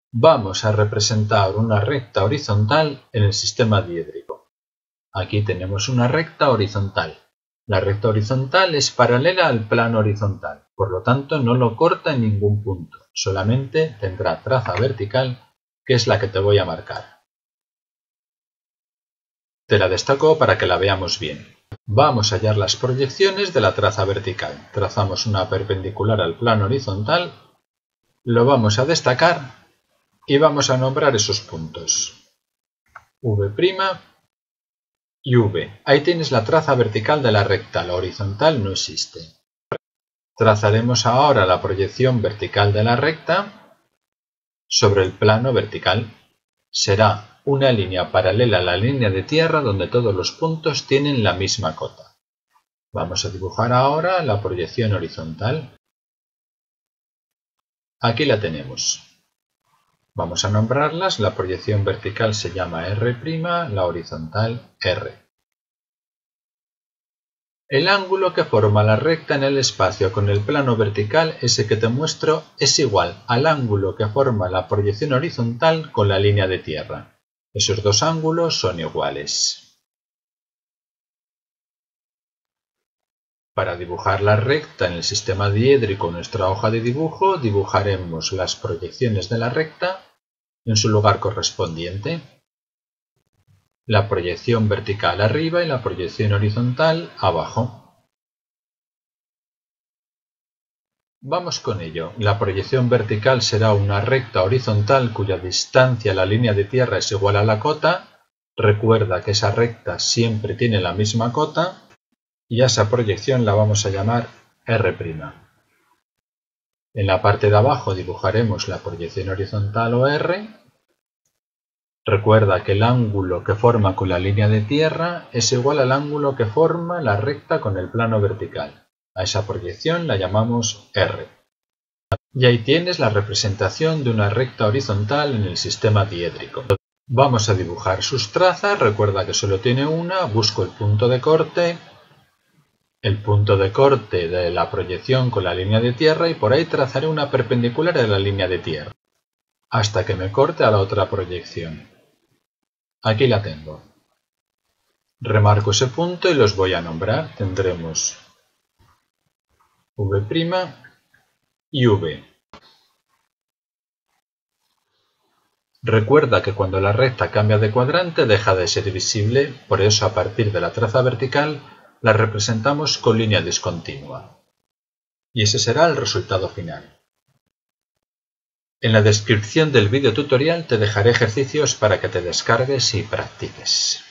Vamos a representar una recta horizontal en el sistema diédrico. Aquí tenemos una recta horizontal. La recta horizontal es paralela al plano horizontal, por lo tanto no lo corta en ningún punto, solamente tendrá traza vertical, que es la que te voy a marcar. Te la destaco para que la veamos bien. Vamos a hallar las proyecciones de la traza vertical. Trazamos una perpendicular al plano horizontal, lo vamos a destacar y vamos a nombrar esos puntos. V' y V. Ahí tienes la traza vertical de la recta, la horizontal no existe. Trazaremos ahora la proyección vertical de la recta sobre el plano vertical. Será una línea paralela a la línea de tierra donde todos los puntos tienen la misma cota. Vamos a dibujar ahora la proyección horizontal. Aquí la tenemos. Vamos a nombrarlas, la proyección vertical se llama R', la horizontal R. El ángulo que forma la recta en el espacio con el plano vertical, ese que te muestro, es igual al ángulo que forma la proyección horizontal con la línea de tierra. Esos dos ángulos son iguales. Para dibujar la recta en el sistema diédrico en nuestra hoja de dibujo, dibujaremos las proyecciones de la recta en su lugar correspondiente. La proyección vertical arriba y la proyección horizontal abajo. Vamos con ello. La proyección vertical será una recta horizontal cuya distancia a la línea de tierra es igual a la cota. Recuerda que esa recta siempre tiene la misma cota y a esa proyección la vamos a llamar R'. En la parte de abajo dibujaremos la proyección horizontal o R. Recuerda que el ángulo que forma con la línea de tierra es igual al ángulo que forma la recta con el plano vertical. A esa proyección la llamamos R. Y ahí tienes la representación de una recta horizontal en el sistema diédrico. Vamos a dibujar sus trazas. Recuerda que solo tiene una. Busco el punto de corte de la proyección con la línea de tierra y por ahí trazaré una perpendicular a la línea de tierra hasta que me corte a la otra proyección. Aquí la tengo. Remarco ese punto y los voy a nombrar. Tendremos V' y V. Recuerda que cuando la recta cambia de cuadrante deja de ser visible, por eso a partir de la traza vertical la representamos con línea discontinua. Y ese será el resultado final. En la descripción del vídeo tutorial te dejaré ejercicios para que te descargues y practiques.